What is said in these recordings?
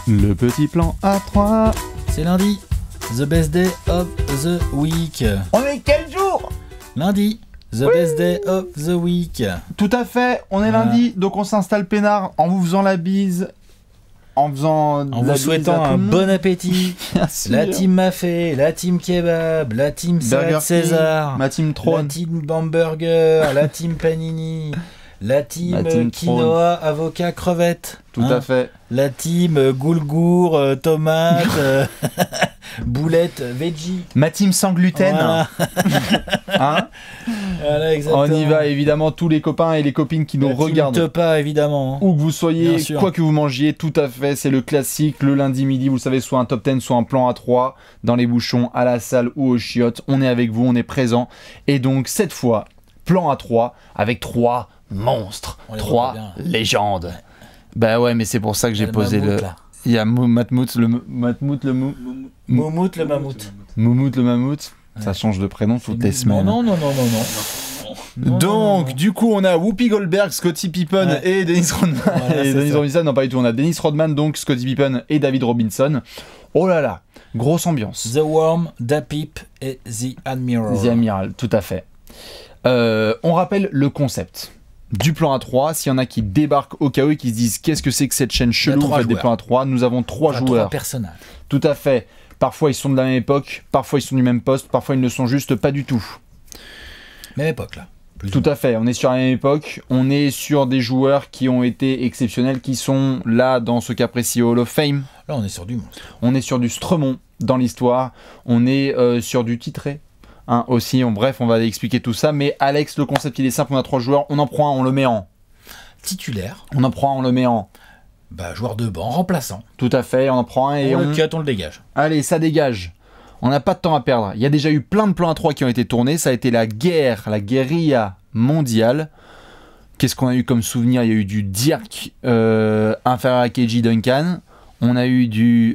Le petit plan A3. C'est lundi, the best day of the week. On est quel jour? Lundi, the best day of the week. Tout à fait, on est lundi, donc on s'installe peinard en vous faisant la bise. En vous souhaitant un bon appétit. La team Mafé, la team Kebab, la team Salade César, ma team Trône, la team Bamburger, la team Panini, la team Quinoa, Avocat, Crevette. Tout à fait. La team Goulgour, Tomate, Boulette, Veggie. Ma team sans gluten. Voilà. Hein? Voilà, exactement. On y va, évidemment, tous les copains et les copines qui nous regardent. Pas évidemment. Où que vous soyez, quoi que vous mangiez, tout à fait, c'est le classique, le lundi midi, vous savez, soit un top 10, soit un plan A3, dans les bouchons, à la salle ou aux chiottes. On est avec vous, on est présent. Et donc, cette fois, plan A3, avec 3 monstres, 3 légendes. Ouais. Bah ouais, mais c'est pour ça que j'ai posé le... Il y a Moumout le mammouth. Ouais. Ça change de prénom toutes les semaines. Non. Donc, du coup, on a Whoopi Goldberg, Scottie Pippen et Dennis Rodman. Voilà, et Dennis Robinson, non pas du tout. On a Dennis Rodman, donc Scottie Pippen et David Robinson. Oh là là, grosse ambiance. The Worm, Da Peep et The Admiral. The Admiral, tout à fait. On rappelle le concept du plan A3, s'il y en a qui débarquent au cas où et qui se disent qu'est-ce que c'est que cette chaîne chelou en fait, des plans A3, nous avons 3 joueurs. 3 personnages. Tout à fait. Parfois ils sont de la même époque, parfois ils sont du même poste, parfois ils ne le sont juste pas du tout. Même époque là. Tout à fait, on est sur la même époque, on est sur des joueurs qui ont été exceptionnels, qui sont là dans ce cas précis au Hall of Fame. Là on est sur du monstre. On est sur du Stremont dans l'histoire, on est sur du titré. Hein, aussi, bref, on va expliquer tout ça. Mais Alex, le concept, il est simple. On a 3 joueurs. On en prend un, on le met en titulaire. On en prend un, on le met en joueur de banc, remplaçant. Tout à fait, on en prend un et on le dégage. Allez, ça dégage. On n'a pas de temps à perdre. Il y a déjà eu plein de plans A3 qui ont été tournés. Ça a été la guérilla mondiale. Qu'est-ce qu'on a eu comme souvenir? Il y a eu du Dirk inférieur à KG Duncan. On a eu du...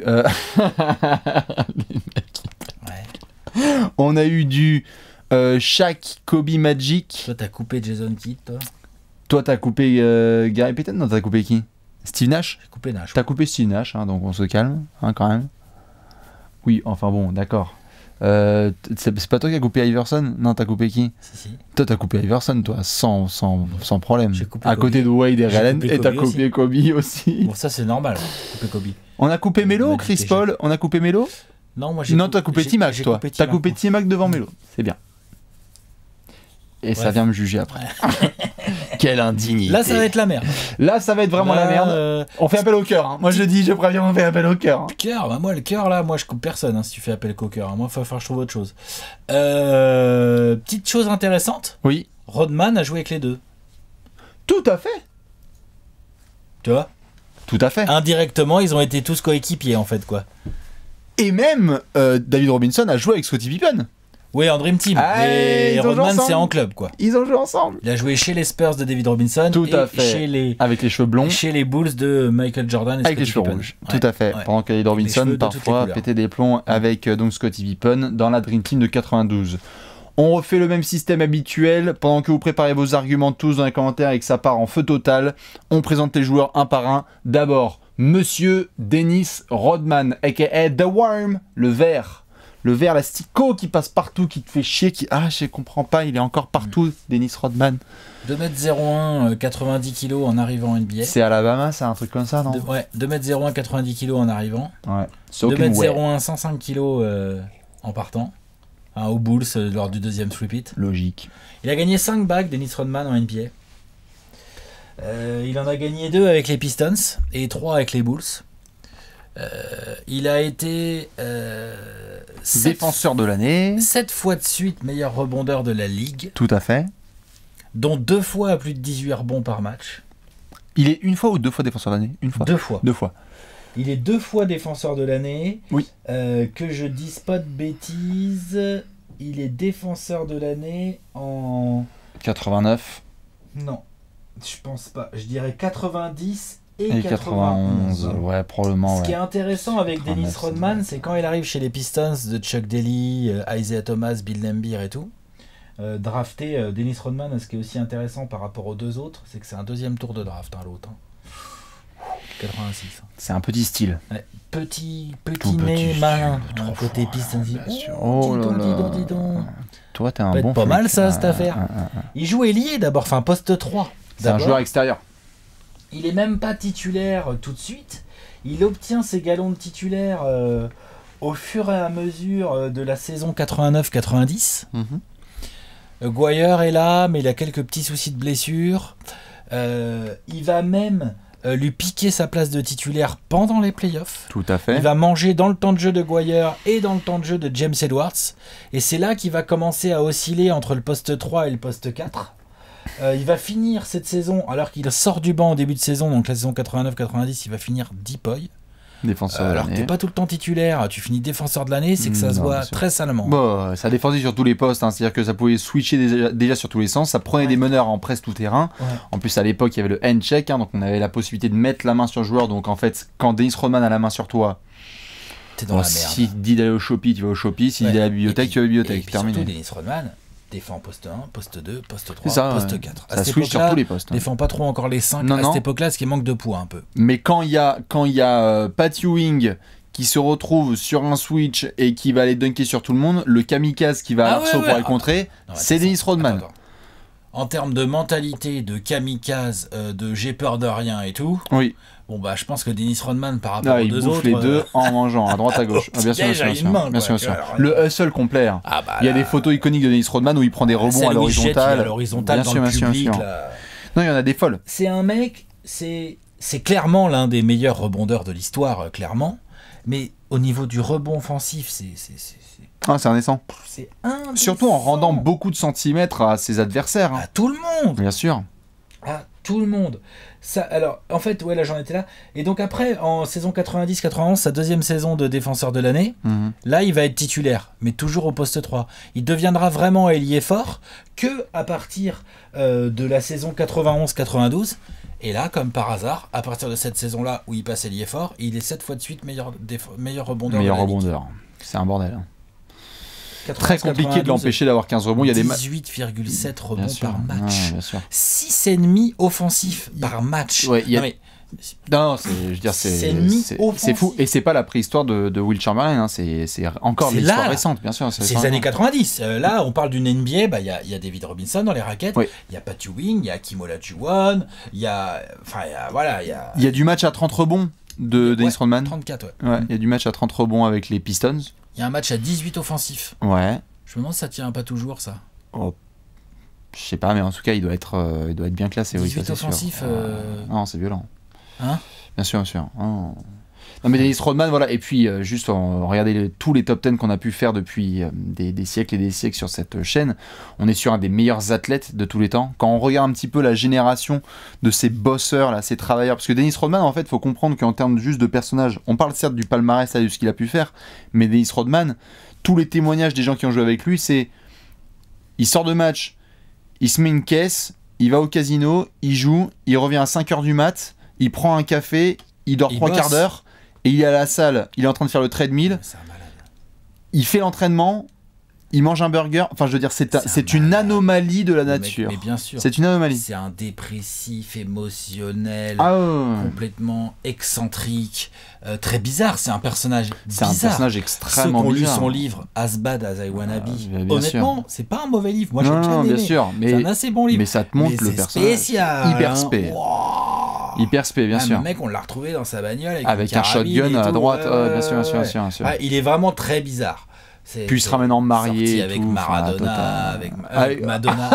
On a eu du Shaq, Kobe Magic. Toi, t'as coupé Jason Kidd, toi? Toi, t'as coupé Gary Payton? Non, t'as coupé qui? Steve Nash? J'ai coupé Nash. T'as coupé Steve Nash, hein, donc on se calme, hein, quand même. Oui, enfin bon, d'accord. C'est pas toi qui as coupé Iverson? Non, t'as coupé qui? Si. Toi, t'as coupé Iverson, toi, sans problème. À Kobe. Côté de Wade et Allen, et t'as coupé Kobe aussi. Bon, ça, c'est normal, couper Kobe. On a coupé Melo, Chris Paul? On a coupé Melo? Non, moi t'as coupé T-Mac, toi. T'as coupé T-Mac devant Melo. C'est bien. Et bref. Ça vient me juger après. Quelle indignité. Là, ça va être la merde. Là, ça va être vraiment la merde. On fait appel au cœur. Hein. Moi, je préviens, on fait appel au cœur. Cœur, moi, le cœur, là, moi, je coupe personne si tu fais appel au cœur. Moi, il va falloir que je trouve autre chose. Petite chose intéressante. Oui. Rodman a joué avec les deux. Tout à fait. Tu vois? Tout à fait. Indirectement, ils ont été tous coéquipiers, en fait, quoi. Et même David Robinson a joué avec Scottie Pippen. Oui, en Dream Team. Et Rodman, c'est en club, quoi. Ils ont joué ensemble. Il a joué chez les Spurs de David Robinson. Tout à fait. Avec les cheveux blonds. Chez les Bulls de Michael Jordan et avec les cheveux rouges. Ouais. Tout à fait. Ouais. Pendant que David Robinson, parfois, pétait des plombs avec donc Scottie Pippen dans la Dream Team de 92. On refait le même système habituel. Pendant que vous préparez vos arguments tous dans les commentaires et que ça part en feu total, on présente les joueurs un par un. D'abord, Monsieur Dennis Rodman, a.k.a. The Worm, le vert. Le vert, l'astico qui passe partout, qui te fait chier, je comprends pas, il est encore partout, Dennis Rodman. 2m01, 90 kg en arrivant en NBA. C'est Alabama, c'est un truc comme ça, non? Ouais, 2m01, 90 kg en arrivant. Ouais. 2m01, 105 kg en partant. Aux Bulls lors du deuxième three-peat. Logique. Il a gagné 5 bagues, Dennis Rodman, en NBA. Il en a gagné 2 avec les Pistons et 3 avec les Bulls. Il a été défenseur de l'année 7 fois de suite meilleur rebondeur de la ligue. Tout à fait. Dont 2 fois à plus de 18 rebonds par match. Il est 1 fois ou 2 fois défenseur de l'année? 1 fois. 2 fois. 2 fois. Il est 2 fois défenseur de l'année. Oui. Que je dise pas de bêtises, il est défenseur de l'année en 89. Non, je pense pas. Je dirais 90 et 91. Ouais, probablement. Ce qui est intéressant avec Dennis Rodman, c'est quand il arrive chez les Pistons de Chuck Daly, Isaiah Thomas, Bill Laimbeer et tout. Drafté Dennis Rodman, ce qui est aussi intéressant par rapport aux deux autres, c'est que c'est un deuxième tour de draft, l'autre. 86. C'est un petit style. Ouais. Petit nez malin. Côté Pistons. Oh là là. Dis donc. Toi, t'es un bon pas flic. mal ça, cette affaire. Il joue ailier d'abord, enfin poste 3. C'est un joueur extérieur. Il est même pas titulaire tout de suite. Il obtient ses galons de titulaire au fur et à mesure de la saison 89-90. Guyer est là, mais il a quelques petits soucis de blessure. Il va même lui piquer sa place de titulaire pendant les playoffs. Tout à fait. Il va manger dans le temps de jeu de Guyer et dans le temps de jeu de James Edwards. Et c'est là qu'il va commencer à osciller entre le poste 3 et le poste 4. Il va finir cette saison, alors qu'il sort du banc au début de saison, donc la saison 89-90, il va finir Deepoy. Défenseur de l'année. Alors que t'es pas tout le temps titulaire, tu finis défenseur de l'année, c'est que ça se voit très salement. Bon, ça défendait sur tous les postes, hein, c'est-à-dire que ça pouvait switcher déjà sur tous les sens, ça prenait des meneurs en presse tout terrain. En plus à l'époque il y avait le hand check, hein, donc on avait la possibilité de mettre la main sur le joueur, donc en fait quand Dennis Rodman a la main sur toi, t'es dans la merde. Si il dit d'aller au Shopee, tu vas au Shopee, s'il dit à la bibliothèque, tu vas à la bibliothèque. Et terminé. Surtout Dennis Rodman défend poste 1, poste 2, poste 3, ça, poste 4. Ça switch sur tous les postes. Défend pas trop encore les 5 à cette époque-là, ce qui manque de poids un peu. Mais quand il y a Pat Ewing qui se retrouve sur un switch et qui va aller dunker sur tout le monde, le kamikaze qui va à l'arceau pour aller contrer, c'est Dennis Rodman. Attends. En termes de mentalité, de kamikaze, de j'ai peur de rien et tout, oui. Bon bah je pense que Dennis Rodman par rapport aux deux autres... Il bouffe les deux en mangeant à droite à gauche. Bien sûr. Le hustle complet. Il y a des photos iconiques de Dennis Rodman où il prend des rebonds à l'horizontale. Dans le public. Non, il y en a des folles. C'est un mec, c'est clairement l'un des meilleurs rebondeurs de l'histoire, clairement. Mais au niveau du rebond offensif, c'est indécent. C'est indécent. Surtout en rendant beaucoup de centimètres à ses adversaires. À tout le monde. Bien sûr. À tout le monde. Ça, alors, en fait, là, j'en étais là. Et donc après, en saison 90-91, sa deuxième saison de défenseur de l'année, là, il va être titulaire, mais toujours au poste 3. Il deviendra vraiment ailier fort que à partir de la saison 91-92. Et là, comme par hasard, à partir de cette saison-là où il passe ailier fort, il est 7 fois de suite meilleur rebondeur. Meilleur rebondeur. C'est un bordel. Très compliqué de l'empêcher d'avoir 15 rebonds. Il y a des 18,7 rebonds par match. 6,5 offensifs par match. Ouais, c'est fou. Et c'est pas la préhistoire de Will Chamberlain. Hein. C'est encore l'histoire récente, bien sûr. C'est les années 90. Là, on parle d'une NBA. Il y a David Robinson dans les raquettes. Il y a Pat Ewing, il y a Hakeem Olajuwon. Il y a du match à 30 rebonds de Dennis Rodman. 34, il y a du match à 30 rebonds avec les Pistons. Il y a un match à 18 offensifs. Ouais. Je me demande si ça tient pas toujours, ça. Oh. Je sais pas, mais en tout cas, il doit être bien classé. 18 offensifs. Non, c'est violent. Hein ? Bien sûr. Oh. Non, mais Dennis Rodman, voilà. Et puis, juste, regardez tous les top 10 qu'on a pu faire depuis des siècles et des siècles sur cette chaîne. On est sur un des meilleurs athlètes de tous les temps. Quand on regarde un petit peu la génération de ces bosseurs, là, ces travailleurs, parce que Dennis Rodman, en fait, il faut comprendre qu'en termes juste de personnage, on parle certes du palmarès, là, de ce qu'il a pu faire, mais Dennis Rodman, tous les témoignages des gens qui ont joué avec lui, c'est il sort de match, il se met une caisse, il va au casino, il joue, il revient à 5h du mat, il prend un café, il dort 3 quarts d'heure, et il est à la salle, il est en train de faire le treadmill, il fait l'entraînement, il mange un burger, enfin je veux dire, c'est une anomalie de la nature. Mais bien sûr. C'est une anomalie. C'est un dépressif émotionnel, complètement excentrique, très bizarre. C'est un personnage bizarre. C'est un personnage extrêmement bizarre. Ceux qui ont lu son livre As Bad As I Wanna Be, honnêtement, c'est pas un mauvais livre. Moi, j'ai bien aimé. Bien sûr, mais c'est un assez bon livre. Mais ça te montre le personnage. Spécial. Hyper spé. Hyper spé, bien sûr. Le mec, on l'a retrouvé dans sa bagnole avec un shotgun à droite. Bien sûr. Il est vraiment très bizarre. Puis il se ramène en marié avec Maradona, avec Madonna.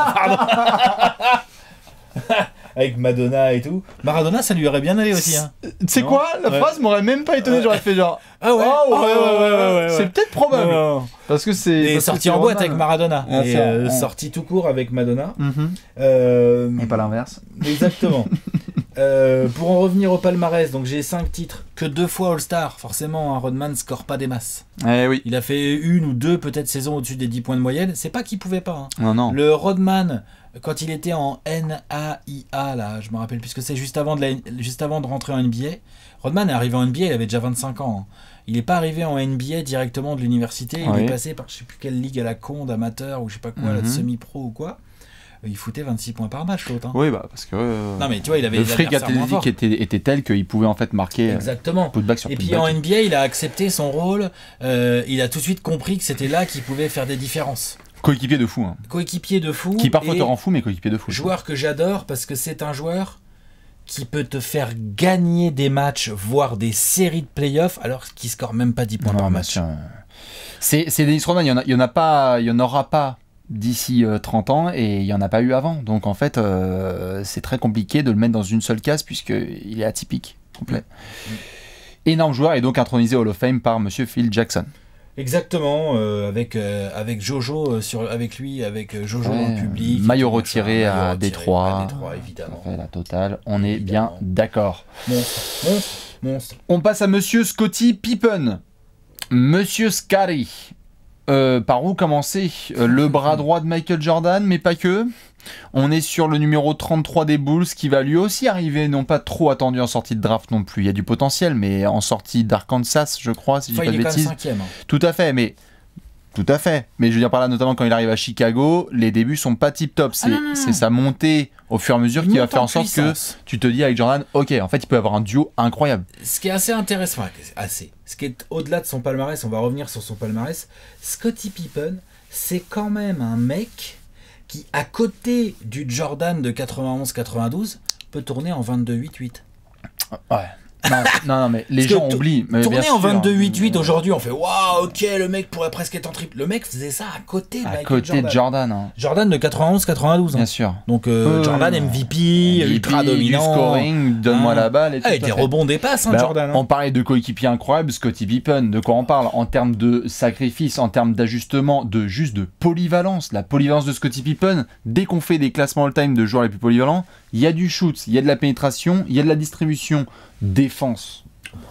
Avec Madonna et tout. Maradona, ça lui aurait bien allé aussi. Hein. Tu sais quoi, la phrase m'aurait même pas étonné. J'aurais fait genre. Ah ouais. Ouais. C'est peut-être probable. Parce que c'est. Et sorti en boîte avec Maradona. Et sorti tout court avec Madonna. Et pas l'inverse. Exactement. Pour en revenir au palmarès, donc j'ai 5 titres, que 2 fois All-Star. Forcément, Rodman score pas des masses. Oui. Il a fait 1 ou 2 peut-être saisons au-dessus des 10 points de moyenne. C'est pas qu'il pouvait pas. Hein. Non. Le Rodman, quand il était en NAIA, là, je me rappelle plus que c'est juste avant de rentrer en NBA. Rodman est arrivé en NBA, il avait déjà 25 ans. Hein. Il n'est pas arrivé en NBA directement de l'université. Il est passé par je sais plus quelle ligue à la con, d'amateur ou je sais pas quoi, de semi-pro ou quoi. il foutait 26 points par match, l'autre. Hein. Oui, bah, parce que non, mais tu vois, il avait le fric athlétique était tel qu'il pouvait en fait marquer putback sur putback. Et puis en NBA, il a accepté son rôle, il a tout de suite compris que c'était là qu'il pouvait faire des différences. Coéquipier de fou. Hein. Coéquipier de fou. Qui parfois te rend fou, mais coéquipier de fou. Joueur que j'adore parce que c'est un joueur qui peut te faire gagner des matchs, voire des séries de playoffs, alors qu'il score même pas 10 points par match. C'est Dennis Rodman, il y en aura pas d'ici 30 ans et il n'y en a pas eu avant. Donc en fait, c'est très compliqué de le mettre dans une seule case puisqu'il est atypique, complet. Énorme joueur et donc intronisé Hall of Fame par monsieur Phil Jackson. Exactement, avec Jojo avec Jojo dans le public. Maillot retiré à Détroit. Évidemment. Ça fait la totale, on est bien d'accord. Monstre. On passe à monsieur Scottie Pippen. Monsieur Scotty. Par où commencer? Le bras droit de Michael Jordan, mais pas que. On est sur le numéro 33 des Bulls qui va lui aussi arriver, non pas trop attendu en sortie de draft non plus. Il y a du potentiel, mais en sortie d'Arkansas, je crois, si je dis pas de bêtises. Il est quand même 5e. Tout à fait, mais je veux dire par là, notamment quand il arrive à Chicago, les débuts sont pas tip top. C'est sa montée au fur et à mesure qui va faire en sorte que tu te dis avec Jordan, ok, en fait, il peut avoir un duo incroyable. Ce qui est assez intéressant, ce qui est au-delà de son palmarès, on va revenir sur son palmarès. Scottie Pippen, c'est quand même un mec qui, à côté du Jordan de 91-92, peut tourner en 22-8-8. Ouais. Non, mais les gens oublient. Mais tourner en 22-8-8 aujourd'hui, on fait waouh, ok, le mec pourrait presque être en triple. Le mec faisait ça à côté de Jordan. Hein. Jordan de 91-92. Bien sûr. Donc Jordan MVP, ultra dominant. Scoring, donne-moi la balle. Et des rebonds, des passes, Jordan. On parlait de coéquipier incroyable, Scottie Pippen. De quoi on parle? En termes de sacrifice, en termes d'ajustement, de polyvalence. La polyvalence de Scottie Pippen, dès qu'on fait des classements all-time de joueurs les plus polyvalents, il y a du shoot, il y a de la pénétration, il y a de la distribution. Défense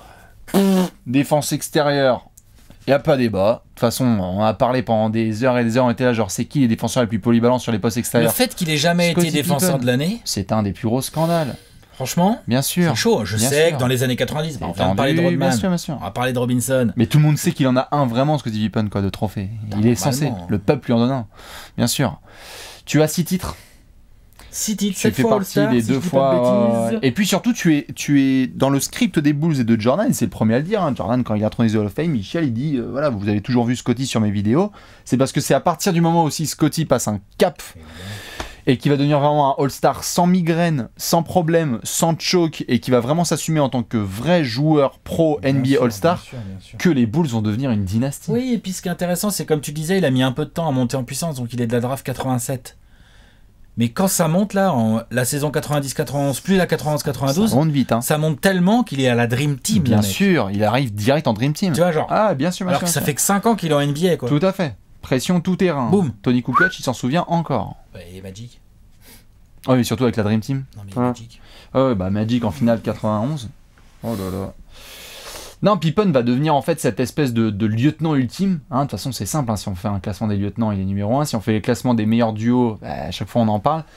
extérieure, il n'y a pas débat. De toute façon, on a parlé pendant des heures et des heures, on était là, genre c'est qui les défenseurs les plus polyvalents sur les postes extérieurs? Le fait qu'il ait jamais été défenseur de l'année, c'est un des plus gros scandales. Franchement, bien sûr. C'est chaud. Je sais que dans les années 90, on va parler de Rodman, bien sûr. On va parler de Robinson. Mais tout le monde sait qu'il en a un vraiment, Scottie Pippen, quoi, de trophée. Il est censé. Le peuple lui en donne un. Bien sûr. Tu as 6 titres. 6 titres, tu fais partie des 2 fois. Et puis surtout, tu es dans le script des Bulls et de Jordan, et c'est le premier à le dire. Hein. Jordan, quand il a intronisé Hall of Fame, Michel, il dit voilà, vous avez toujours vu Scottie sur mes vidéos. C'est parce que c'est à partir du moment où aussi Scottie passe un cap et qui va devenir vraiment un All-Star sans migraine, sans problème, sans choke, et qui va vraiment s'assumer en tant que vrai joueur pro NBA All-Star, que les Bulls vont devenir une dynastie. Oui, et puis ce qui est intéressant, c'est comme tu disais, il a mis un peu de temps à monter en puissance, donc il est de la draft 87. Mais quand ça monte là, la saison 90-91 plus la 91-92, ça monte vite. Hein. Ça monte tellement qu'il est à la Dream Team. Bien sûr, il arrive direct en Dream Team. Tu vois, genre. Ah, bien sûr. Alors que ça fait que 5 ans qu'il est en NBA, quoi. Tout à fait. Pression tout terrain. Boum. Tony Kukoc, il s'en souvient encore. Et Magic. Oh, mais surtout avec la Dream Team. Non, mais Magic. Ouais, bah Magic en finale 91. Oh là là. Non, Pippen va devenir en fait cette espèce de lieutenant ultime. Hein, de toute façon, c'est simple. Hein, si on fait un classement des lieutenants, il est numéro 1. Si on fait les classements des meilleurs duos, à chaque fois on en parle.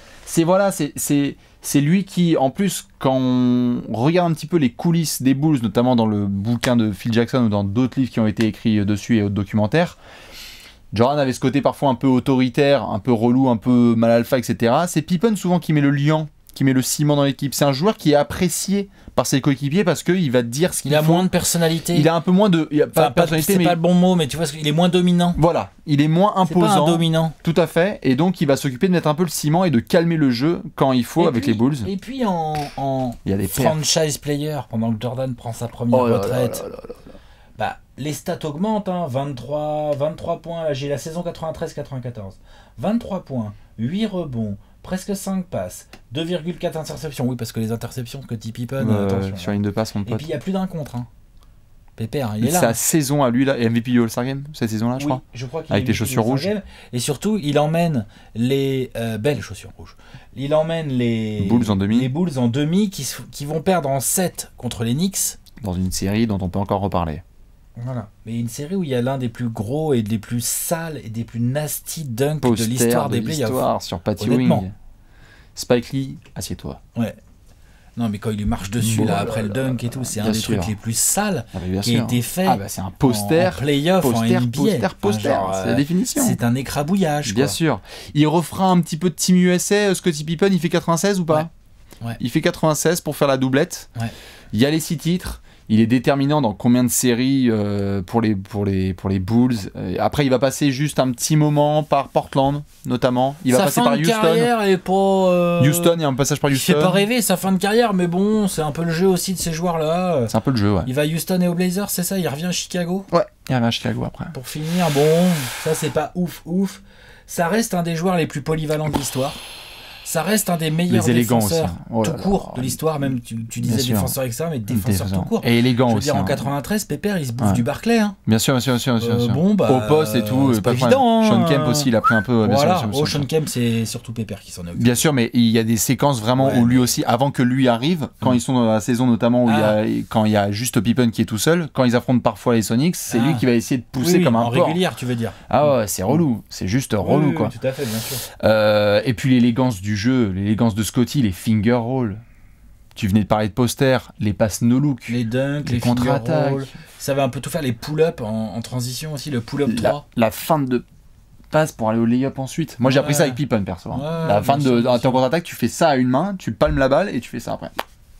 C'est lui qui, en plus, quand on regarde un petit peu les coulisses des Bulls, notamment dans le bouquin de Phil Jackson ou dans d'autres livres qui ont été écrits dessus et autres documentaires, Jordan avait ce côté parfois un peu autoritaire, un peu relou, un peu mal alpha, etc. C'est Pippen souvent qui met le liant, qui met le ciment dans l'équipe. C'est un joueur qui est apprécié par ses coéquipiers parce qu'il va dire ce qu'il faut. Il a moins de personnalité. Il a un peu moins de... Il a pas de personnalité, c'est pas le bon mot, mais tu vois, il est moins dominant. Voilà, il est moins imposant. C'est pas un dominant. Tout à fait, et donc il va s'occuper de mettre un peu le ciment et de calmer le jeu quand il faut avec les Bulls. Et puis en il y a des franchise player, pendant que Jordan prend sa première retraite, bah, les stats augmentent, hein, 23 points, là j'ai la saison 93-94. 23 points, 8 rebonds, presque 5 passes, 2,4 interceptions. Oui, parce que les interceptions, Scottie Pippen, attention. Sur une de passe, mon pote. Et puis il n'y a plus d'un contre. Hein. Pépère, il est là. Sa saison à lui, là, et MVP du All-Star Game, cette saison-là, je crois. Je crois qu'il avec les chaussures rouges. Et surtout, il emmène les belles chaussures rouges. Il emmène les Bulls en demi. Les Bulls en demi qui vont perdre en 7 contre les Knicks. Dans une série dont on peut encore reparler. Voilà. Mais une série où il y a l'un des plus gros et des plus sales et des plus nasty dunks de l'histoire des playoffs. Sur Patty Wing. Spike Lee, assieds-toi. Ouais. Non, mais quand il lui marche dessus, là, après le dunk et tout, c'est un des trucs les plus sales qui a été fait. C'est un poster. En playoff, en NBA. Poster, c'est la définition. C'est un écrabouillage. Bien sûr. Il refera un petit peu de Team USA, Scottie Pippen, il fait 96 ou pas? Ouais. Il fait 96 pour faire la doublette. Ouais. Il y a les 6 titres. Il est déterminant dans combien de séries pour les Bulls. Après, il va passer juste un petit moment par Portland, notamment. Il va passer par Houston. Sa fin de carrière est pas... Houston, il y a un passage par Houston. Il fait pas rêver sa fin de carrière, mais bon, c'est un peu le jeu aussi de ces joueurs-là. C'est un peu le jeu, ouais. Il va à Houston et aux Blazers, c'est ça? Il revient à Chicago? Ouais, il revient à Chicago après. Pour finir, bon, ça c'est pas ouf. Ça reste un des joueurs les plus polyvalents de l'histoire. Ça reste un des meilleurs défenseurs tout court de l'histoire, même tu disais défenseur avec ça, mais défenseur tout court. Et élégant aussi. Je veux dire, en 93, Pépère, il se bouffe du Barclay. Hein. Bien sûr. Bon, bah, au poste et tout, c'est pas évident. Sean Kemp aussi, il a pris un peu. Voilà, Sean Kemp, c'est surtout Pépère qui s'en occupe. Bien sûr, mais il y a des séquences vraiment où lui aussi, avant que lui arrive, quand ils sont dans la saison notamment, quand il y a juste Pippen qui est tout seul, quand ils affrontent parfois les Sonics, c'est lui qui va essayer de pousser comme un porc. En régulière, tu veux dire. Ah ouais, c'est relou. C'est juste relou, quoi. Tout à fait, bien sûr. Et puis l'élégance du jeu, l'élégance de Scotty, les finger rolls. Tu venais de parler de poster, les passes no look, les dunks, les contre-attaques. Ça va un peu tout faire, les pull-up en transition aussi, le pull-up 3. La fin de passe pour aller au lay-up ensuite. Moi j'ai appris ça avec Pippen perso. La fin de en contre-attaque, tu fais ça à une main, tu palmes la balle et tu fais ça après.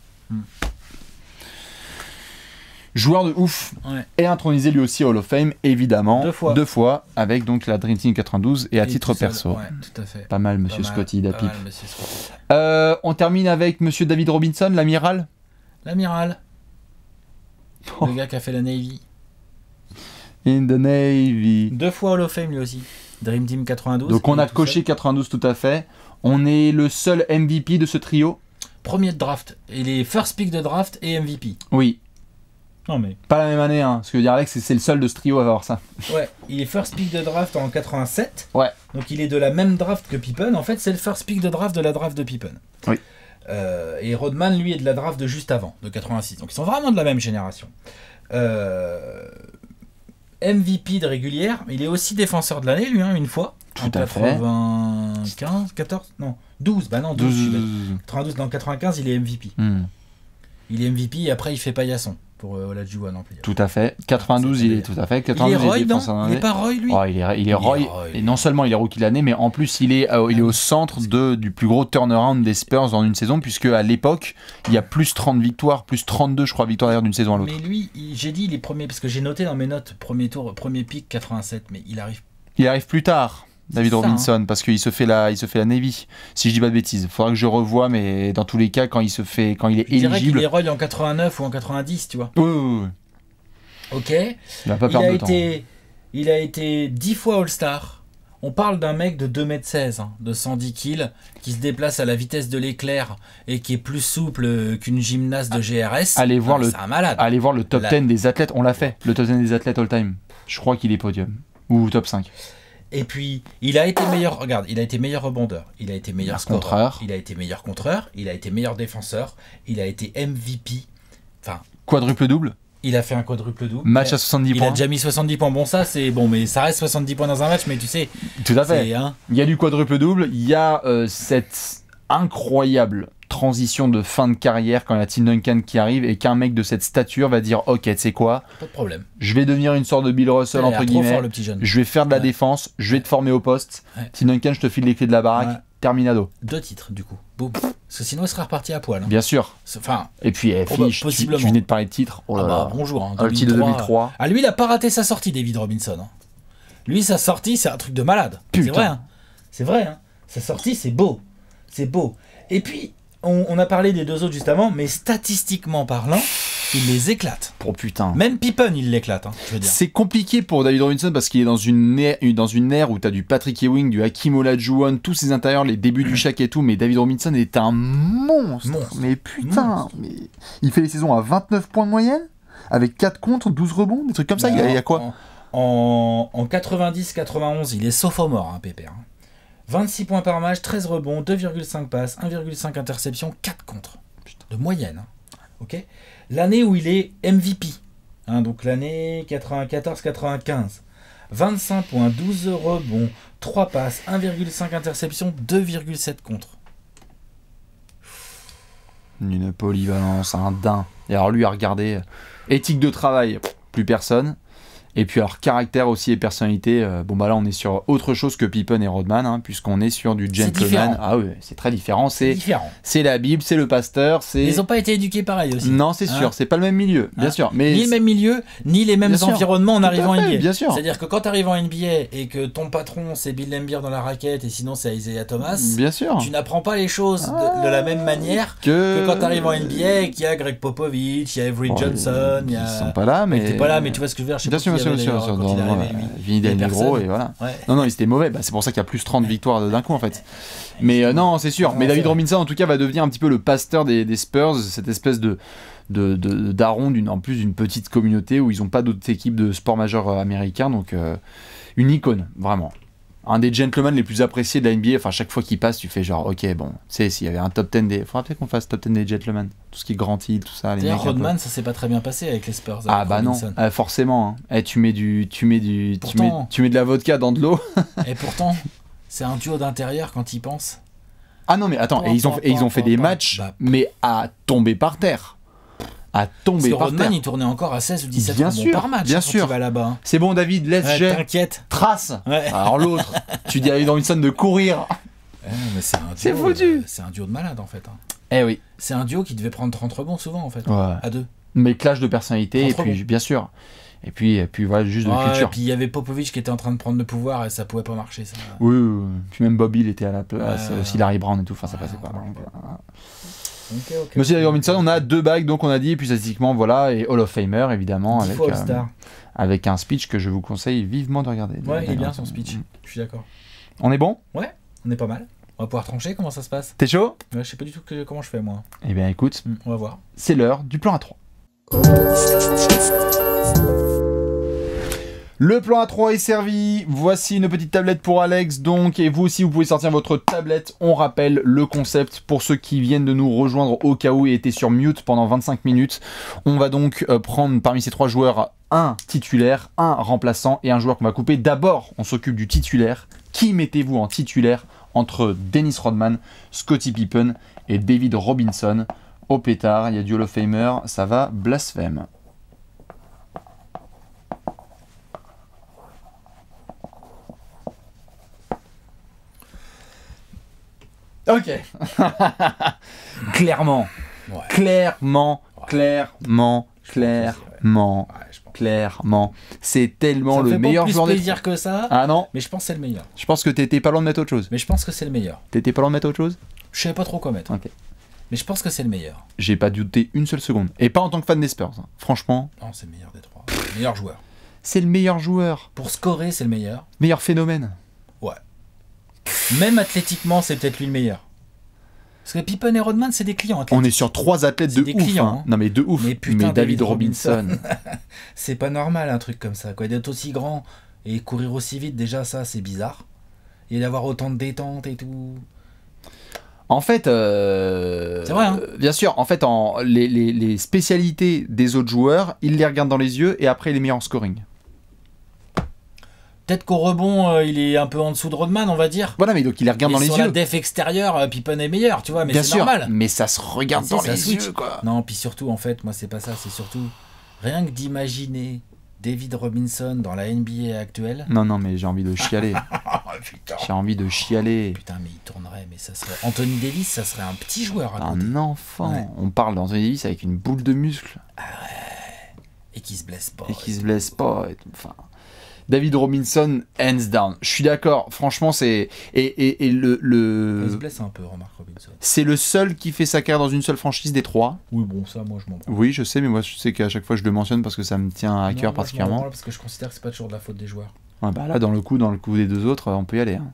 Joueur de ouf, et intronisé lui aussi Hall of Fame, évidemment, deux fois, avec donc la Dream Team 92 et à titre perso. Ouais, tout à fait. Pas mal, monsieur Scotty, Dapip. On termine avec monsieur David Robinson, l'amiral. L'amiral. Le gars qui a fait la Navy. In the Navy. 2 fois Hall of Fame lui aussi. Dream Team 92. Donc on a coché 92 tout à fait. On est le seul MVP de ce trio. Premier de draft. Il est first pick de draft et MVP. Oui. Non mais... Pas la même année, hein. Ce que veut dire Alex, c'est le seul de ce trio à avoir ça. Ouais, il est first pick de draft en 87. Ouais. Donc il est de la même draft que Pippen. En fait, c'est le first pick de draft de Pippen. Oui. Et Rodman, lui, est de la draft de juste avant, de 86. Donc ils sont vraiment de la même génération. MVP de régulière. Il est aussi défenseur de l'année, lui, hein, une fois. Tout en à 95, 14, non, 12. Bah non, 12. 92, dans 95, il est MVP. Il est MVP et après il fait paillasson pour Olajuwon en plus. Tout à fait. 92, il est tout à fait. 92, il est Roy, non? Il est pas Roy, lui? Oh, il est Roy. Et non seulement il est rookie de l'année, mais en plus il est au centre du plus gros turnaround des Spurs dans une saison, puisque à l'époque, il y a plus 30 victoires, plus 32, je crois, victoires d'ailleurs d'une saison à l'autre. Mais lui, j'ai dit il est premier, parce que j'ai noté dans mes notes, premier tour, premier pick 87, mais il arrive. Il arrive plus tard. David Robinson, parce qu'il se fait la Navy, si je dis pas de bêtises. Faudra que je revoie, mais dans tous les cas, quand il est éligible. Qu'il est Roy en 89 ou en 90, tu vois. Oui. Ok. Il a pas perdu de temps. Il a été 10 fois All-Star. On parle d'un mec de 2m16, hein, de 110 kills, qui se déplace à la vitesse de l'éclair et qui est plus souple qu'une gymnaste de GRS. Allez voir le top 10 des athlètes. On l'a fait, le top 10 des athlètes all-time. Je crois qu'il est podium. Ou top 5. Et puis, il a été meilleur, regarde, il a été meilleur rebondeur, il a été meilleur scoreur, il a été meilleur contreur, il a été meilleur défenseur, il a été MVP, enfin... Quadruple-double. Il a fait un quadruple-double. Match à 70 points. Il a déjà mis 70 points. Bon, ça, c'est bon, mais ça reste 70 points dans un match, mais tu sais... Tout à fait. Il y a du quadruple-double, il y a cette incroyable transition de fin de carrière quand il y a Tim Duncan qui arrive et qu'un mec de cette stature va dire ok, tu sais quoi, pas de problème, je vais devenir une sorte de Bill Russell entre guillemets, fort, le petit jeune. Je vais faire de la défense, je vais te former au poste, Tim Duncan, je te file les clés de la baraque, terminado. 2 titres du coup, boum, parce que sinon il serait reparti à poil, hein. Bien sûr, enfin, et puis tu venais de parler de titre, oh là là. Bonjour, hein, le titre de 2003. Ah, lui il a pas raté sa sortie, David Robinson, hein. Lui sa sortie c'est un truc de malade. C'est vrai, hein. C'est vrai, hein. Sa sortie c'est beau, et puis on a parlé des 2 autres juste avant, mais statistiquement parlant, il les éclate. Oh putain. Même Pippen, il l'éclate, hein, je veux dire. C'est compliqué pour David Robinson parce qu'il est dans une ère où tu as du Patrick Ewing, du Hakeem Olajuwon, tous ces intérieurs, les débuts du Shaq et tout, mais David Robinson est un monstre. Mais putain, mais il fait les saisons à 29 points de moyenne, avec 4 contre, 12 rebonds, des trucs comme ça. Il y a quoi en 90-91, il est sophomore, hein, Pépère. 26 points par match, 13 rebonds, 2,5 passes, 1,5 interceptions, 4 contre. Putain. De moyenne. Hein. Okay, l'année où il est MVP, hein, donc l'année 94-95. 25 points, 12 rebonds, 3 passes, 1,5 interceptions, 2,7 contre. Une polyvalence, un daim. Et alors lui, à regarder, éthique de travail, plus personne. Et puis alors caractère aussi et personnalité, bon bah là on est sur autre chose que Pippen et Rodman, hein, puisqu'on est sur du gentleman. Ah oui, c'est très différent. C'est la Bible, c'est le pasteur. Ils n'ont pas été éduqués pareil aussi. Non, c'est sûr, c'est pas le même milieu, bien sûr. Mais ni le même milieu, ni les mêmes environnements en arrivant en NBA. Bien sûr. C'est-à-dire que quand tu arrives en NBA et que ton patron c'est Bill Laimbeer dans la raquette et sinon c'est Isaiah Thomas, bien sûr. Tu n'apprends pas les choses de la même manière que quand tu arrives en NBA et qu'il y a Greg Popovich, il y a Avery Johnson, il y a... Ils sont pas là, mais... T'es pas là, mais tu vois ce que je veux dire. Bien sûr. Vinny Del Negro et voilà. Ouais. Non, il était mauvais. Bah, c'est pour ça qu'il y a plus 30 victoires d'un coup en fait. Mais non, c'est sûr. Mais David Robinson en tout cas va devenir un petit peu le pasteur des Spurs, cette espèce de daron en plus d'une petite communauté où ils n'ont pas d'autres équipes de sport majeur américains. Donc une icône, vraiment. Un des gentlemen les plus appréciés de la NBA. Enfin, chaque fois qu'il passe, tu fais genre, ok, bon, tu sais, s'il y avait un top 10 des. Faudrait peut-être qu'on fasse top 10 des gentlemen. Tout ce qui est Grand Hill, tout ça. D'ailleurs, Rodman, ça s'est pas très bien passé avec les Spurs. Ah bah Robinson. Non, forcément. Hein. Tu mets de la vodka dans de l'eau. Et pourtant, c'est un duo d'intérieur quand ils pensent. Ah non, mais attends, ils ont fait des matchs, mais à tomber par terre. À tomber par Rodman, terre. Il tournait encore à 16 ou 17 par match. Bien sûr. Là-bas. C'est bon, David, laisse jet. T'inquiète. Trace. Ouais. Alors l'autre, tu dis à David Robinson de courir. Mais c'est foutu. C'est un duo de malade en fait. Hein. Eh oui. C'est un duo qui devait prendre 30 rebonds souvent en fait. Ouais. À deux. Mais clash de personnalité, et puis bien sûr. Et puis voilà, juste de culture. Et puis il y avait Popovich qui était en train de prendre le pouvoir et ça pouvait pas marcher. Ça. Oui. Puis même Bobby, il était à la place. Aussi Larry Brown et tout. Enfin, ça passait pas. Okay. Monsieur David Robinson, on a 2 bagues, donc on a dit, et puis statistiquement, voilà, et Hall of Famer, évidemment, avec un speech que je vous conseille vivement de regarder. Ouais, il est bien son speech, je suis d'accord. On est bon ? Ouais, on est pas mal. On va pouvoir trancher, comment ça se passe ? T'es chaud ? Ouais, je sais pas du tout comment je fais, moi. Eh bien, écoute, on va voir. C'est l'heure du plan A3. Le plan A3 est servi, voici une petite tablette pour Alex, donc, et vous aussi vous pouvez sortir votre tablette. On rappelle le concept pour ceux qui viennent de nous rejoindre au cas où et étaient sur mute pendant 25 minutes. On va donc prendre parmi ces 3 joueurs un titulaire, un remplaçant et un joueur qu'on va couper. D'abord, on s'occupe du titulaire. Qui mettez-vous en titulaire entre Dennis Rodman, Scottie Pippen et David Robinson? Au pétard, il y a du Hall of Famer, ça va blasphème. Ok. Clairement. Ouais. Clairement. C'est tellement le meilleur joueur de... Ça fait pas plus plaisir que ça. Ah non. Mais je pense que c'est le meilleur. Je pense que t'étais pas loin de mettre autre chose. Mais je pense que c'est le meilleur. T'étais pas loin de mettre autre chose? Je savais pas trop quoi mettre. Ok. Mais je pense que c'est le meilleur. J'ai pas douté une seule seconde. Et pas en tant que fan des Spurs. Hein. Franchement. Non, c'est le meilleur des 3. Le meilleur joueur. C'est le meilleur joueur. Pour scorer, c'est le meilleur. Meilleur phénomène. Ouais. Même athlétiquement, c'est peut-être lui le meilleur. Parce que Pippen et Rodman, c'est des clients. On est sur 3 athlètes de ouf. Clients, hein. Non mais de ouf. Mais putain, David Robinson. C'est pas normal un truc comme ça. Quoi. D'être aussi grand et courir aussi vite, déjà ça, c'est bizarre. Et d'avoir autant de détente et tout. En fait, c'est vrai, hein. Bien sûr, en fait, les spécialités des autres joueurs, ils les regardent dans les yeux et après, il est mis en scoring. Peut-être qu'au rebond, il est un peu en dessous de Rodman, on va dire. Voilà, mais donc il les regarde dans les yeux. Sur la def extérieure, Pippen est meilleur, tu vois, mais c'est normal. Mais ça se regarde dans les yeux, quoi. Non, puis surtout, en fait, moi, c'est pas ça, c'est surtout rien que d'imaginer David Robinson dans la NBA actuelle. Non, mais j'ai envie de chialer. J'ai envie de chialer. Putain, mais il tournerait, mais ça serait... Anthony Davis, ça serait un petit joueur. Un enfant. Ouais. On parle d'Anthony Davis avec une boule de muscle. Ah ouais. Et qui se blesse pas. Enfin... David Robinson, hands down. Je suis d'accord. Franchement, c'est... Et le... Il se blesse un peu, remarque Robinson. C'est le seul qui fait sa carrière dans une seule franchise des 3. Oui, bon, ça, moi, je m'en branle. Oui, je sais, mais moi, je sais qu'à chaque fois, je le mentionne parce que ça me tient à cœur particulièrement. Moi, parce que je considère que c'est pas toujours de la faute des joueurs. Ouais, bah là, dans le coup des 2 autres, on peut y aller.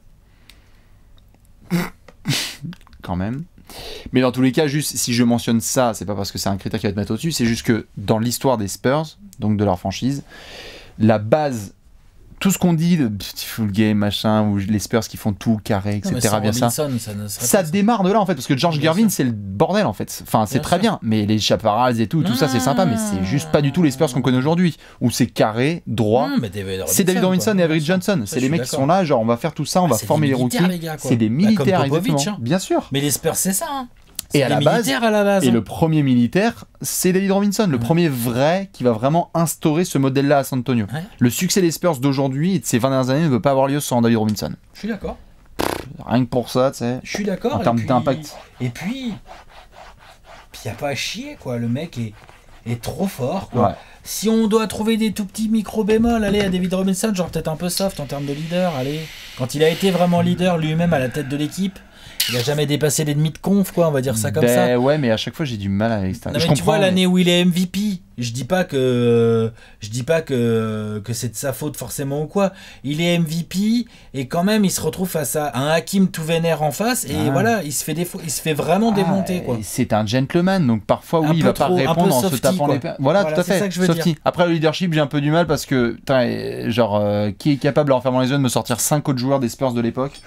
Hein. Quand même. Mais dans tous les cas, juste si je mentionne ça, c'est pas parce que c'est un critère qui va te mettre au-dessus, c'est juste que dans l'histoire des Spurs, donc de leur franchise, la base... Tout ce qu'on dit de Beautiful Game, machin, ou les Spurs qui font tout carré, etc. Bien ça démarre de là en fait, parce que George Gervin, c'est le bordel en fait. Enfin, c'est très bien, mais les chaparrals et tout ça c'est sympa, mais c'est juste pas du tout les Spurs qu'on connaît aujourd'hui, où c'est carré, droit. C'est David Robinson et Avery Johnson. C'est les mecs qui sont là, genre on va faire tout ça, on va former les rookies. C'est des militaires, exactement. Bien sûr. Mais les Spurs, c'est ça. Et à la base, et le premier militaire, c'est David Robinson, le premier vrai qui va vraiment instaurer ce modèle-là à San Antonio. Ouais. Le succès des Spurs d'aujourd'hui et de ces 20 dernières années ne peut pas avoir lieu sans David Robinson. Je suis d'accord. Rien que pour ça, tu sais. Je suis d'accord. En termes d'impact. Et puis, il n'y a pas à chier, quoi. Le mec est trop fort, quoi. Ouais. Si on doit trouver des tout petits micro-bémols, allez, à David Robinson, genre peut-être un peu soft en termes de leader, allez. Quand il a été vraiment leader lui-même à la tête de l'équipe, il a jamais dépassé les demi de conf, quoi, on va dire ça comme ça. Ouais, mais à chaque fois j'ai du mal avec ça. Non, mais tu vois, l'année où il est MVP, je dis pas que c'est de sa faute forcément ou quoi. Il est MVP et quand même il se retrouve face à un Hakim tout vénère en face et voilà, il se fait vraiment démonter, quoi. C'est un gentleman, donc parfois oui, il va pas répondre en se tapant les voilà, tout à fait. C'est ça que je veux dire. Après le leadership, j'ai un peu du mal parce que qui est capable en fermant les yeux de me sortir 5 autres joueurs des Spurs de l'époque.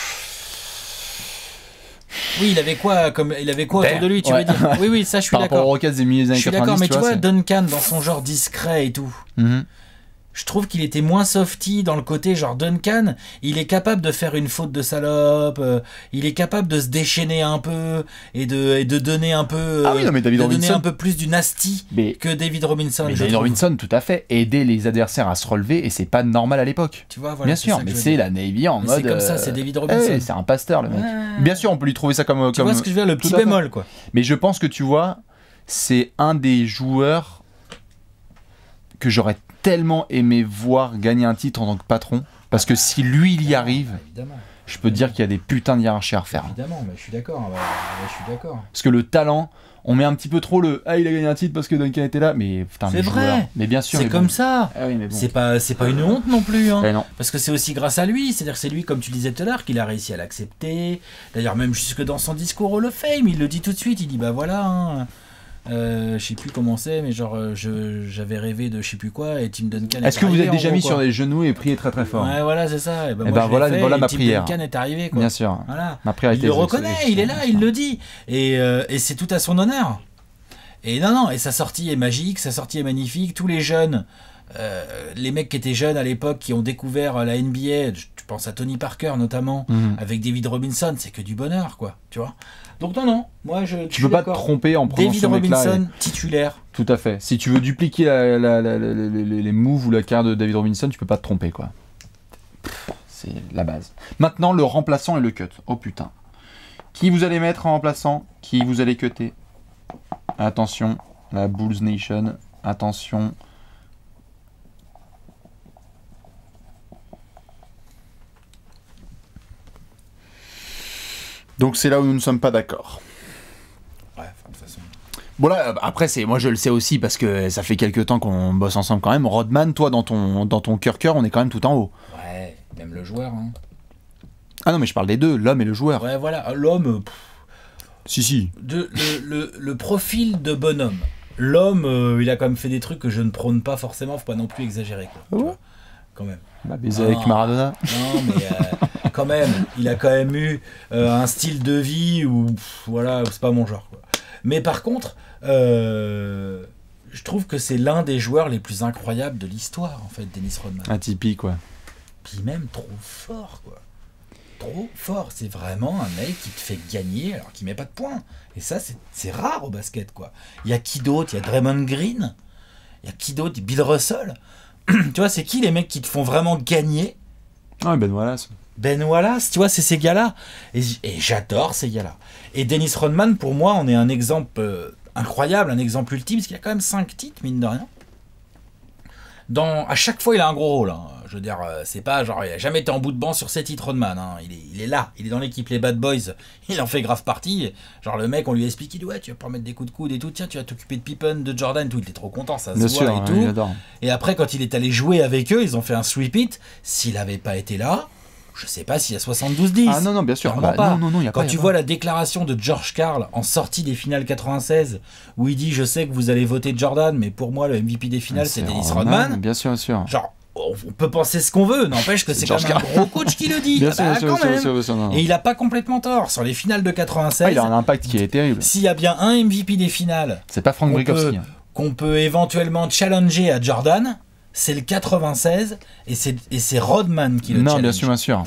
Oui, il avait quoi autour de lui, tu veux dire. Oui, ça je suis d'accord. Par rapport aux Rockets des milieux des années 90. Je suis d'accord, mais tu vois, Duncan dans son genre discret et tout. Je trouve qu'il était moins softy dans le côté genre Duncan, il est capable de faire une faute de salope, il est capable de se déchaîner un peu et de donner un peu donner un peu plus du nasty que David Robinson. Mais David Robinson, tout à fait, aider les adversaires à se relever et c'est pas normal à l'époque. Tu vois, voilà, bien sûr, mais c'est la Navy en mode. C'est comme ça, c'est David Robinson. C'est un pasteur le mec. Bien sûr, on peut lui trouver ça comme. Tu vois ce que je veux dire, le petit bémol, quoi. Mais je pense que tu vois, c'est un des joueurs que j'aurais tellement aimé voir gagner un titre en tant que patron, parce que si lui il y arrive, je peux te dire qu'il y a des putains de hiérarchies à refaire. Évidemment, mais je suis d'accord. Parce que le talent, on met un petit peu trop il a gagné un titre parce que Duncan était là, mais putain, c'est vrai. Mais bien sûr, c'est comme ça. Ah oui, mais bon. C'est pas une honte non plus, hein. Non. Parce que c'est aussi grâce à lui, c'est-à-dire que c'est lui, comme tu disais tout à l'heure, qu'il a réussi à l'accepter. D'ailleurs, même jusque dans son discours Hall of Fame, il le dit tout de suite. Il dit bah voilà. Hein, je sais plus comment c'est, mais genre j'avais rêvé de je sais plus quoi et Tim Duncan. Est-ce que vous êtes déjà mis sur les genoux et prié très très fort? Ouais, voilà, c'est ça. Et voilà ma prière. Tim Duncan est arrivé, quoi. Bien sûr. Voilà. Ma prière il le reconnaît, il est là, il le dit, et c'est tout à son honneur. Et non, et sa sortie est magique, sa sortie est magnifique. Tous les jeunes, les mecs qui étaient jeunes à l'époque, qui ont découvert la NBA, tu penses à Tony Parker notamment, avec David Robinson, c'est que du bonheur, quoi. Tu vois. Donc non, moi tu peux pas te tromper en prenant David Robinson titulaire. Tout à fait. Si tu veux dupliquer les moves ou la carrière de David Robinson, tu peux pas te tromper, quoi. C'est la base. Maintenant, le remplaçant et le cut. Oh putain. Qui vous allez mettre en remplaçant? Qui vous allez cutter? Attention, la Bulls Nation. Attention. Donc c'est là où nous ne sommes pas d'accord. Ouais, de toute façon. Bon là, après moi je le sais aussi parce que ça fait quelques temps qu'on bosse ensemble quand même. Rodman, toi dans ton cœur, on est quand même tout en haut. Ouais, même le joueur. Hein. Ah non mais je parle des deux, l'homme et le joueur. Ouais voilà, l'homme. Si. Le profil de bonhomme. L'homme, il a quand même fait des trucs que je ne prône pas forcément, faut pas non plus exagérer, quoi. Tu vois, quand même. Bah baiser avec Maradona. Non mais quand même, il a quand même eu un style de vie où voilà, c'est pas mon genre, quoi. Mais par contre, je trouve que c'est l'un des joueurs les plus incroyables de l'histoire, en fait, Dennis Rodman. Atypique, quoi. Puis même trop fort, quoi. Trop fort, c'est vraiment un mec qui te fait gagner alors qu'il met pas de points. Et ça, c'est rare au basket, quoi. Il y a qui d'autre? Il y a Draymond Green. Il y a qui d'autre? Bill Russell. Tu vois, c'est qui les mecs qui te font vraiment gagner? Ah, Ben Wallace. Ben Wallace, tu vois, c'est ces gars-là. Et j'adore ces gars-là. Et Dennis Rodman, pour moi, on est un exemple incroyable, un exemple ultime, parce qu'il a quand même 5 titres, mine de rien. À chaque fois, il a un gros rôle. Hein. Je veux dire, c'est pas genre, il a jamais été en bout de banc sur 7 titres Rodman. Hein. Il est là, il est dans l'équipe, les Bad Boys. Il en fait grave partie. Genre, le mec, on lui explique, il dit, ouais, tu vas pas mettre des coups de coude et tout. Tiens, tu vas t'occuper de Pippen, de Jordan, tout. Il était trop content, ça se voit et tout. Et après, quand il est allé jouer avec eux, ils ont fait un sweep-it. S'il avait pas été là, je sais pas s'il y a 72-10. Ah non, bien sûr. Pas. Non, y a quand pas, tu vois la déclaration de George Karl en sortie des finales 96, où il dit, je sais que vous allez voter Jordan, mais pour moi, le MVP des finales, c'est Dennis Rodman. Bien sûr, bien sûr. Genre, on peut penser ce qu'on veut, n'empêche que c'est quand même un gros coach qui le dit. Bien sûr, et il a pas complètement tort. Sur les finales de 96, il a un impact qui est terrible. S'il y a bien un MVP des finales, c'est pas Frank Brickowski. Qu'on peut éventuellement challenger à Jordan, c'est le 96 et c'est Rodman qui le challenge. Non, bien sûr.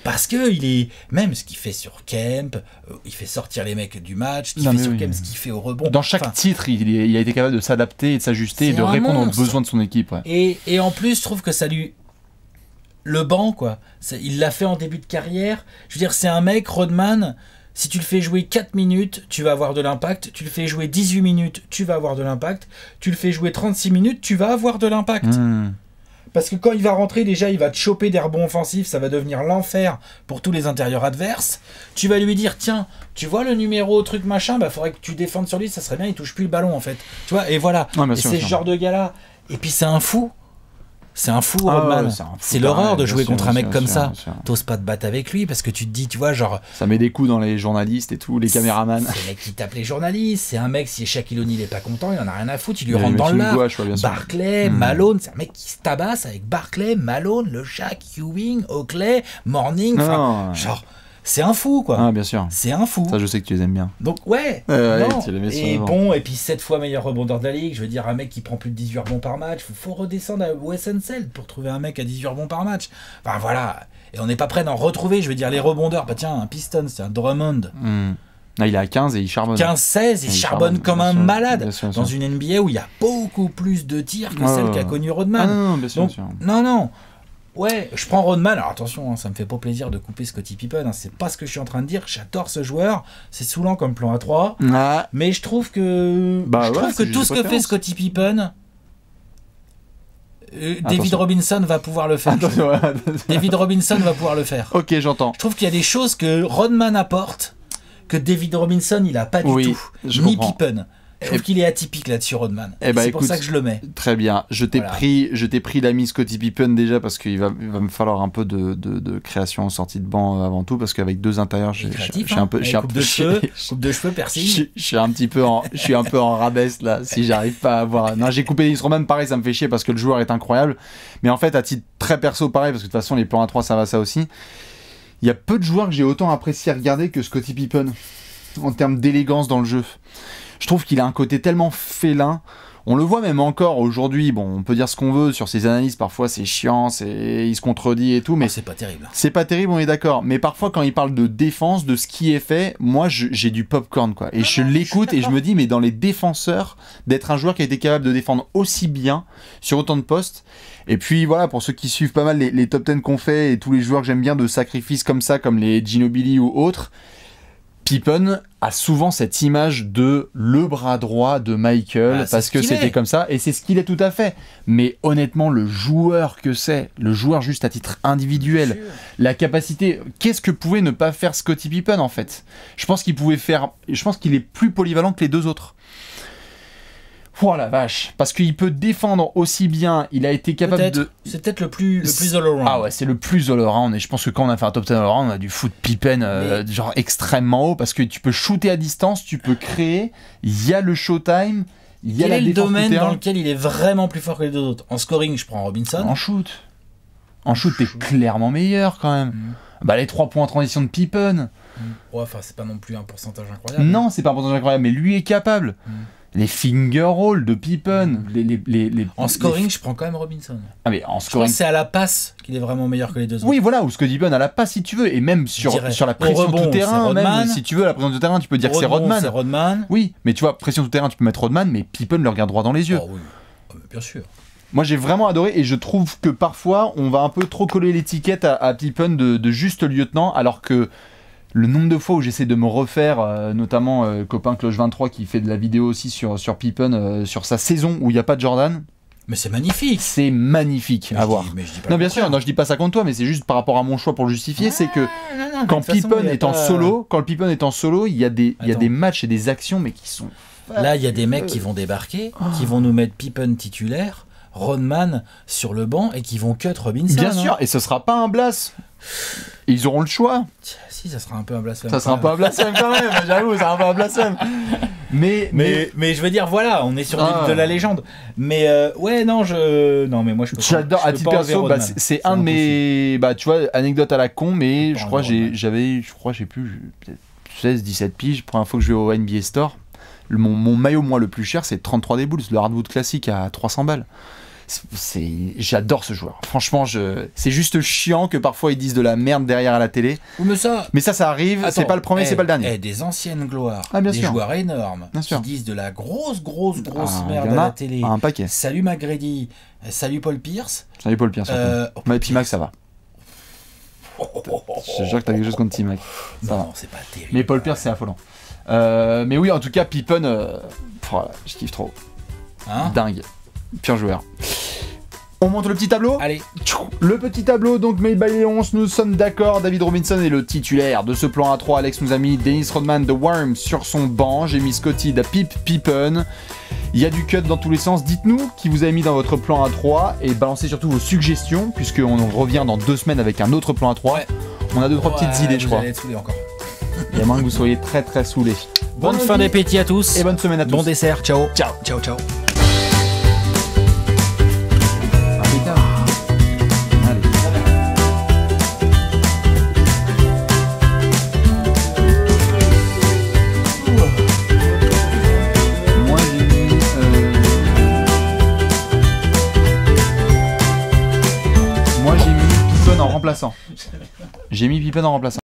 Parce que il est même ce qu'il fait sur Kemp, il fait sortir les mecs du match, ce qu'il fait sur Kemp, ce qu'il fait au rebond. Dans chaque titre, il a été capable de s'adapter et de s'ajuster et de répondre aux besoins de son équipe. Ouais. Et en plus, je trouve que ça lui... Le banc, quoi. Il l'a fait en début de carrière. Je veux dire, c'est un mec, Rodman... Si tu le fais jouer 4 minutes, tu vas avoir de l'impact. Tu le fais jouer 18 minutes, tu vas avoir de l'impact. Tu le fais jouer 36 minutes, tu vas avoir de l'impact. Parce que quand il va rentrer, déjà, il va te choper des rebonds offensifs. Ça va devenir l'enfer pour tous les intérieurs adverses. Tu vas lui dire, tiens, tu vois le numéro, truc machin, bah faudrait que tu défendes sur lui, ça serait bien, il touche plus le ballon, en fait. Tu vois, et voilà. Ouais, et c'est ce genre de gars-là. Et puis c'est un fou. C'est un fou, Rodman. Ouais, c'est l'horreur de jouer contre un mec comme ça. T'oses pas te battre avec lui parce que tu te dis, tu vois, genre... Ça met des coups dans les journalistes et tout, les caméramans. C'est le mec qui tape les journalistes. C'est un mec, si Shaquille O'Neal est pas content, il en a rien à foutre, il lui rentre dans le lard. Barkley, Malone, c'est un mec qui se tabasse avec Barkley, Malone, le Shaq, Ewing, Oakley, Morning. Genre... C'est un fou, quoi. Ah, bien sûr. C'est un fou. Ça, je sais que tu les aimes bien. Donc, ouais. Et bon, et puis 7 fois meilleur rebondeur de la ligue. Je veux dire, un mec qui prend plus de 18 rebonds par match. Faut redescendre à Wes Unseld pour trouver un mec à 18 rebonds par match. Enfin, voilà. Et on n'est pas prêt d'en retrouver. Je veux dire, les rebondeurs. Bah, tiens, un Pistons, c'est un Drummond. Là, il est à 15 et il charbonne. 15-16, il charbonne comme un malade. Dans une NBA où il y a beaucoup plus de tirs que celle qu'a connue Rodman. Non, bien sûr. Non. Ouais, je prends Rodman. Alors attention, ça me fait pas plaisir de couper Scottie Pippen. C'est pas ce que je suis en train de dire. J'adore ce joueur. C'est saoulant comme plan à 3. Mais je trouve que tout ce que fait Scottie Pippen, David Robinson va pouvoir le faire. David Robinson va pouvoir le faire. Ok, j'entends. Je trouve qu'il y a des choses que Rodman apporte que David Robinson il a pas du tout. Ni Pippen. Je trouve qu'il est atypique là-dessus, Rodman. C'est pour ça que je le mets. Très bien. Je t'ai pris l'ami Scottie Pippen déjà parce qu'il va me falloir un peu de création en sortie de banc avant tout parce qu'avec 2 intérieurs, je suis un peu, coupe de cheveux, piercing. Je suis un peu en rabès là. Si j'arrive pas à avoir. Non, j'ai coupé Dennis Rodman. Pareil, ça me fait chier parce que le joueur est incroyable. Mais en fait, à titre très perso, pareil parce que de toute façon, les plans à 3, ça va ça aussi. Il y a peu de joueurs que j'ai autant apprécié à regarder que Scottie Pippen en termes d'élégance dans le jeu. Je trouve qu'il a un côté tellement félin. On le voit même encore aujourd'hui. Bon, on peut dire ce qu'on veut sur ses analyses. Parfois, c'est chiant, il se contredit et tout. Mais c'est pas terrible. C'est pas terrible, on est d'accord. Mais parfois, quand il parle de défense, de ce qui est fait, moi, j'ai du popcorn, quoi. Et je l'écoute et je me dis, mais dans les défenseurs, d'être un joueur qui a été capable de défendre aussi bien sur autant de postes. Et puis voilà, pour ceux qui suivent pas mal les top 10 qu'on fait et tous les joueurs que j'aime bien de sacrifices comme ça, comme les Ginobili ou autres, Pippen a souvent cette image de le bras droit de Michael parce que c'était comme ça et c'est ce qu'il est tout à fait. Mais honnêtement, le joueur que c'est, le joueur juste à titre individuel, la capacité, qu'est-ce que pouvait ne pas faire Scottie Pippen en fait ? Je pense qu'il est plus polyvalent que les 2 autres. Oh la vache, parce qu'il peut défendre aussi bien, il a été capable de... C'est peut-être le plus all-around. Ah ouais, c'est le plus all-around, et je pense que quand on a fait un top 10 all-around, on a dû foutre Pippen genre extrêmement haut, parce que tu peux shooter à distance, tu peux créer, il y a le showtime, il y a la défense. Quel est le domaine dans lequel il est vraiment plus fort que les 2 autres ? En scoring, je prends Robinson. En shoot, t'es clairement meilleur quand même. Les 3 points en transition de Pippen. Ouais, enfin, c'est pas non plus un pourcentage incroyable. Non, c'est pas un pourcentage incroyable, mais lui est capable. Les finger rolls de Pippen, en scoring, je prends quand même Robinson. Ah mais en scoring, c'est à la passe qu'il est vraiment meilleur que les 2 autres. Oui, voilà, ou Scottie Pippen à la passe si tu veux, et même sur la pression tout terrain, même si tu veux la pression tout terrain, tu peux dire que c'est Rodman. C'est Rodman. Oui, mais tu vois, pression tout terrain, tu peux mettre Rodman, mais Pippen le regarde droit dans les yeux. Oh, oui. Bien sûr. Moi j'ai vraiment adoré et je trouve que parfois on va un peu trop coller l'étiquette à Pippen de juste lieutenant, alors que le nombre de fois où j'essaie de me refaire, notamment copain Cloche23 qui fait de la vidéo aussi sur Pippen, sur sa saison où il n'y a pas de Jordan. Mais c'est magnifique. C'est magnifique à voir. Non, bien sûr, non, je dis pas ça contre toi, mais c'est juste par rapport à mon choix pour le justifier, c'est que quand Pippen est en solo, il y a des matchs et des actions, mais qui sont... Là, il y a des mecs qui vont débarquer, qui vont nous mettre Pippen titulaire, Rodman sur le banc et qui vont cut Robinson. Bien sûr, et ce sera pas un blast. Ils auront le choix. Si, ça sera un peu un blasphème. Ça sera un peu un blasphème quand même, j'avoue, ça sera un peu un blasphème. Mais je veux dire, voilà, on est sur de la légende. Mais ouais, non, mais moi je peux. J'adore, à titre perso, c'est un de mes. Tu vois, anecdote à la con, mais je crois j'ai plus 16, 17 piges. Première fois que je vais au NBA Store, mon maillot, moi, le plus cher, c'est 33 des Bulls, le hardwood classique à 300 balles. J'adore ce joueur. Franchement, c'est juste chiant que parfois ils disent de la merde derrière à la télé. Mais ça arrive. C'est pas le premier, c'est pas le dernier. Des anciennes gloires, des joueurs énormes qui disent de la grosse merde à la télé. Un paquet. Salut McGrady, salut Paul Pierce. Salut Paul Pierce. Mais T-Mac, ça va. Je jure que t'as quelque chose contre T-Mac. Non, c'est pas terrible. Mais Paul Pierce, c'est affolant. Mais oui, en tout cas, Pippen, je kiffe trop. Dingue. Pire joueur. On monte le petit tableau. Allez. Le petit tableau, donc made by Léon, nous sommes d'accord. David Robinson est le titulaire de ce plan A3. Alex nous a mis Dennis Rodman de Worms sur son banc. J'ai mis Scotty de Pippen. Il y a du cut dans tous les sens. Dites-nous qui vous avez mis dans votre plan A3 et balancez surtout vos suggestions, puisqu'on revient dans 2 semaines avec un autre plan A3. Ouais. On a 2-3 petites idées, je crois. Vous allez être saoulés encore. Il y a moins que vous soyez très très saoulés. Bonne fin d'appétit à tous. Et bonne semaine à tous. Bon dessert. Ciao. Ciao. Ciao, ciao. J'ai mis Pippen en remplaçant.